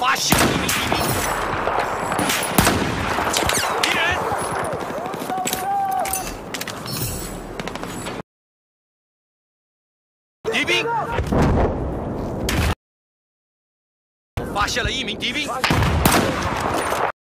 发现了一名敌人，敌兵，发现了一名敌兵。